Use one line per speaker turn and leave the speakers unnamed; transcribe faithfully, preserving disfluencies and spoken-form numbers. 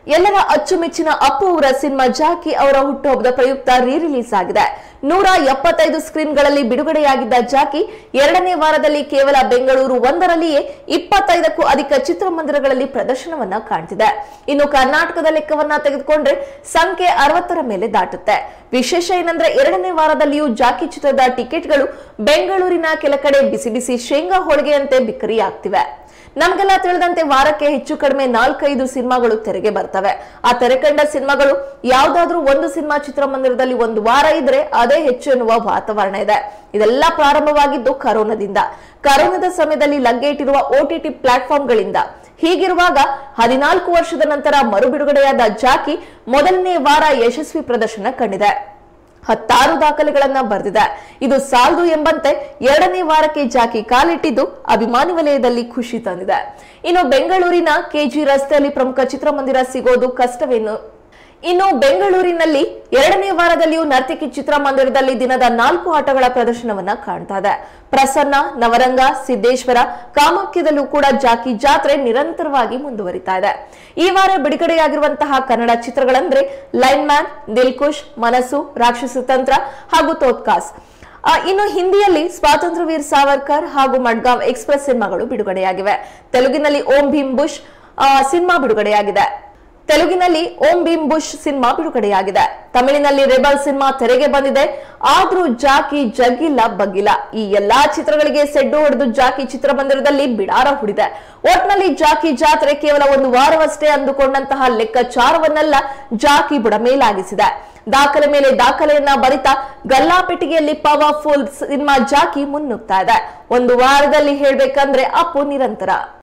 ಎಲ್ಲರ ಅಚ್ಚುಮೆಚ್ಚಿನ ಅಪ್ಪು ಅವರ ಸಿನಿಮಾ ಜಾಕಿ ಅವರ ಹುಟ್ಟುಹಬ್ಬದ ಪ್ರಯುಕ್ತ ರೀ ರಿಲೀಸ್ ಆಗಿದೆ. ನೂರ ಎಪ್ಪತ್ತೈದು ಸ್ಕ್ರೀನ್ಗಳಲ್ಲಿ ಬಿಡುಗಡೆಯಾಗಿದ್ದ ಜಾಕಿ ಎರಡನೇ ವಾರದಲ್ಲಿ ಕೇವಲ ಬೆಂಗಳೂರು ಒಂದರಲ್ಲಿಯೇ ಇಪ್ಪತ್ತೈದಕ್ಕೂ ಅಧಿಕ ಚಿತ್ರಮಂದಿರಗಳಲ್ಲಿ ಪ್ರದರ್ಶನವನ್ನ ಕಾಣ್ತಿದೆ. ಇನ್ನು ಕರ್ನಾಟಕದ ಲೆಕ್ಕವನ್ನ ತೆಗೆದುಕೊಂಡ್ರೆ ಸಂಖ್ಯೆ ಅರವತ್ತರ ಮೇಲೆ ದಾಟುತ್ತೆ. ವಿಶೇಷ ಏನಂದ್ರೆ ಎರಡನೇ ವಾರದಲ್ಲಿಯೂ ಜಾಕಿ ಚಿತ್ರದ ಟಿಕೆಟ್ಗಳು ಬೆಂಗಳೂರಿನ ಕೆಲ ಕಡೆ ಬಿಸಿ ಬಿಸಿ ಶೇಂಗಾ ಹೋಳಿಗೆಯಂತೆ ಬಿಕ್ಕರಿ ಆಗ್ತಿವೆ. ನಮಗೆಲ್ಲ ತಿಳಿದಂತೆ ವಾರಕ್ಕೆ ಹೆಚ್ಚು ಕಡಿಮೆ ನಾಲ್ಕೈದು ಸಿನಿಮಾಗಳು ತೆರೆಗೆ ಬರ್ತವೆ. ಆ ತೆರೆ ಕಂಡ ಸಿನಿಮಾಗಳು ಯಾವ್ದಾದ್ರೂ ಒಂದು ಸಿನಿಮಾ ಚಿತ್ರಮಂದಿರದಲ್ಲಿ ಒಂದು ವಾರ ಇದ್ರೆ ಅದೇ ಹೆಚ್ಚು ಎನ್ನುವ ವಾತಾವರಣ ಇದೆ. ಇದೆಲ್ಲ ಪ್ರಾರಂಭವಾಗಿದ್ದು ಕರೋನಾದಿಂದ. ಕರೋನಾದ ಸಮಯದಲ್ಲಿ ಲಗ್ಗೆ ಇಟ್ಟಿರುವ ಓಟಿಟಿ ಪ್ಲಾಟ್ಫಾರ್ಮ್ಗಳಿಂದ. ಹೀಗಿರುವಾಗ ಹದಿನಾಲ್ಕು ವರ್ಷದ ನಂತರ ಮರು ಬಿಡುಗಡೆಯಾದ ಜಾಕಿ ಮೊದಲನೇ ವಾರ ಯಶಸ್ವಿ ಪ್ರದರ್ಶನ ಕಂಡಿದೆ. ಹತ್ತಾರು ದಾಖಲೆಗಳನ್ನ ಬರೆದಿದೆ. ಇದು ಸಾಲದು ಎಂಬಂತೆ ಎರಡನೇ ವಾರಕ್ಕೆ ಜಾಕಿ ಕಾಲಿಟ್ಟಿದ್ದು ಅಭಿಮಾನಿ ವಲಯದಲ್ಲಿ ಖುಷಿ ತಂದಿದೆ. ಇನ್ನು ಬೆಂಗಳೂರಿನ ಕೆಜಿ ರಸ್ತೆಯಲ್ಲಿ ಪ್ರಮುಖ ಚಿತ್ರಮಂದಿರ ಸಿಗೋದು ಕಷ್ಟವೇನು? ಇನ್ನು ಬೆಂಗಳೂರಿನಲ್ಲಿ ಎರಡನೇ ವಾರದಲ್ಲಿಯೂ ನರ್ತಕಿ ಚಿತ್ರಮಂದಿರದಲ್ಲಿ ದಿನದ ನಾಲ್ಕು ಆಟಗಳ ಪ್ರದರ್ಶನವನ್ನ ಕಾಣ್ತಾ ಇದೆ. ಪ್ರಸನ್ನ, ನವರಂಗ, ಸಿದ್ದೇಶ್ವರ, ಕಾಮಾಖ್ಯದಲ್ಲೂ ಕೂಡ ಜಾಕಿ ಜಾತ್ರೆ ನಿರಂತರವಾಗಿ ಮುಂದುವರಿತಾ ಇದೆ. ಈ ವಾರ ಬಿಡುಗಡೆಯಾಗಿರುವಂತಹ ಕನ್ನಡ ಚಿತ್ರಗಳಂದ್ರೆ ಲೈನ್ ಮ್ಯಾನ್, ದಿಲ್ಖುಷ್, ಮನಸ್ಸು, ರಾಕ್ಷಸ ತಂತ್ರ ಹಾಗೂ ತೋತ್ಕಾಸ್. ಇನ್ನು ಹಿಂದಿಯಲ್ಲಿ ಸ್ವಾತಂತ್ರ್ಯ ವೀರ್ ಸಾವರ್ಕರ್ ಹಾಗೂ ಮಡ್ಗಾಂವ್ ಎಕ್ಸ್ಪ್ರೆಸ್ ಸಿನಿಮಾಗಳು ಬಿಡುಗಡೆಯಾಗಿವೆ. ತೆಲುಗಿನಲ್ಲಿ ಓಂ ಭೀಮ್ ಬುಷ್ ಸಿನಿಮಾ ಬಿಡುಗಡೆಯಾಗಿದೆ. ತೆಲುಗಿನಲ್ಲಿ ಓಂ ಭೀಮ್ ಬುಷ್ ಸಿನಿಮಾ ಬಿಡುಗಡೆಯಾಗಿದೆ. ತಮಿಳಿನಲ್ಲಿ ರೆಬಲ್ ಸಿನಿಮಾ ತೆರೆಗೆ ಬಂದಿದೆ. ಆದ್ರೂ ಜಾಕಿ ಜಗ್ಗಿಲ್ಲ ಬಗ್ಗಿಲ್ಲ. ಈ ಎಲ್ಲಾ ಚಿತ್ರಗಳಿಗೆ ಸೆಡ್ಡು ಹೊಡೆದು ಜಾಕಿ ಚಿತ್ರಮಂದಿರದಲ್ಲಿ ಬಿಡಾರ ಹುಡಿದೆ. ಒಟ್ನಲ್ಲಿ ಜಾಕಿ ಜಾತ್ರೆ ಕೇವಲ ಒಂದು ವಾರವಷ್ಟೇ ಅಂದುಕೊಂಡಂತಹ ಲೆಕ್ಕಾಚಾರವನ್ನೆಲ್ಲ ಜಾಕಿ ಬುಡಮೇಲಾಗಿಸಿದೆ. ದಾಖಲೆ ಮೇಲೆ ದಾಖಲೆಯನ್ನ ಬರಿತಾ ಗಲ್ಲಾಪೆಟ್ಟಿಗೆಯಲ್ಲಿ ಪವರ್ಫುಲ್ ಸಿನಿಮಾ ಜಾಕಿ ಮುನ್ನುಗ್ತಾ ಇದೆ. ಒಂದು ವಾರದಲ್ಲಿ ಹೇಳ್ಬೇಕಂದ್ರೆ ಅಪ್ಪು ನಿರಂತರ.